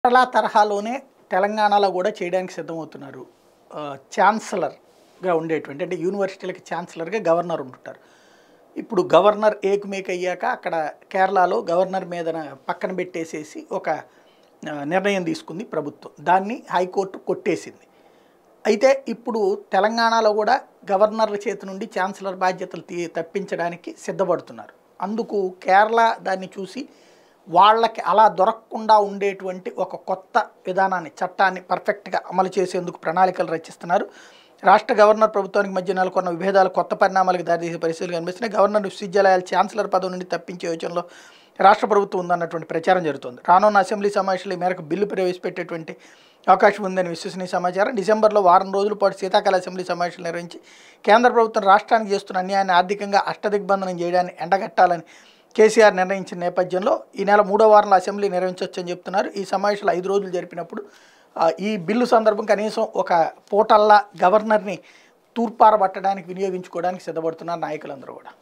కేరళ తరహాలోనే తెలంగాణలో కూడా చేయడానికి సిద్ధమవుతున్నారు. ఛాన్సలర్‌గా ఉండేటువంటి అంటే యూనివర్సిటీలకి ఛాన్సలర్‌గా గవర్నర్ ఉంటుంటారు. ఇప్పుడు గవర్నర్ ఏకమేకయ్యాక అక్కడ కేరళలో గవర్నర్ మీదన పక్కన పెట్టేసేసి ఒక నిర్ణయం తీసుకుంది ప్రభుత్వం. దాన్ని హైకోర్టు కొట్టేసింది. అయితే ఇప్పుడు తెలంగాణలో కూడా గవర్నర్ల చేతి నుండి ఛాన్సలర్ బాధ్యతలు తప్పించడానికి సిద్ధపడుతున్నారు. అందుకు కేరళ దాన్ని చూసి వాళ్ళకి అలా దొరకకుండా ఉండేటువంటి ఒక కొత్త విధానాన్ని, చట్టాన్ని పర్ఫెక్ట్‌గా అమలు చేసేందుకు ప్రణాళికలు రచిస్తున్నారు. రాష్ట్ర గవర్నర్ ప్రభుత్వానికి మధ్య నెలకొన్న విభేదాలు కొత్త పరిణామాలకు దారితీసే పరిస్థితులు కనిపిస్తున్నాయి. గవర్నర్ విశ్వవిద్యాలయాల ఛాన్సలర్ పదవి నుండి తప్పించే యోచనలో రాష్ట్ర ప్రభుత్వం ఉందన్నటువంటి ప్రచారం జరుగుతోంది. రానున్న అసెంబ్లీ సమావేశాలు ఈ మేరకు బిల్లు ప్రవేశపెట్టేటువంటి అవకాశం ఉందని విశ్వసనీయ సమాచారం. డిసెంబర్లో వారం రోజుల పాటు శీతాకాల అసెంబ్లీ సమావేశాలు నిర్వహించి కేంద్ర ప్రభుత్వం రాష్ట్రానికి చేస్తున్న అన్యాయాన్ని ఆర్థికంగా అష్టదిగ్బంధనం చేయడాన్ని ఎండగట్టాలని కేసీఆర్ నిర్ణయించిన నేపథ్యంలో ఈ నెల 3వ వారంలో అసెంబ్లీ నిర్వహించవచ్చని చెప్తున్నారు. ఈ సమావేశాలు 5 రోజులు జరిపినప్పుడు ఈ బిల్లు సందర్భం కనీసం ఒక పూటల్లా గవర్నర్ని తూర్పారబట్టడానికి వినియోగించుకోవడానికి సిద్ధపడుతున్నారు నాయకులందరూ కూడా.